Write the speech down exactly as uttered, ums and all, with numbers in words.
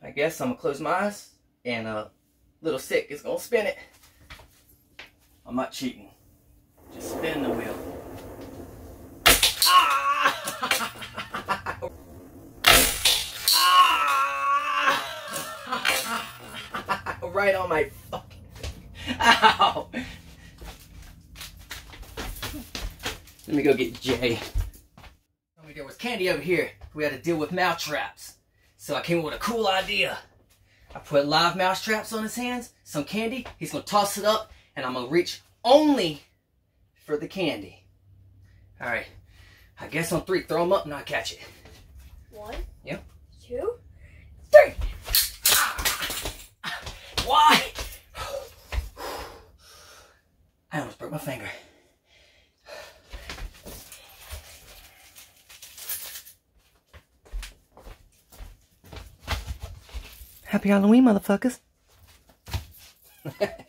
I guess I'm gonna close my eyes and a little stick is gonna spin it. I'm not cheating. Just spin the wheel. Ah! Ah! Right on my fucking. Ow! Let me go get Jay. There was candy over here. We had to deal with mouse traps. So I came up with a cool idea. I put live mouse traps on his hands, some candy. He's going to toss it up, and I'm going to reach only for the candy. All right. I guess on three, throw them up and I'll catch it. One. Yep. Two. Three. Ah. Why? I almost broke my finger. Happy Halloween, motherfuckers.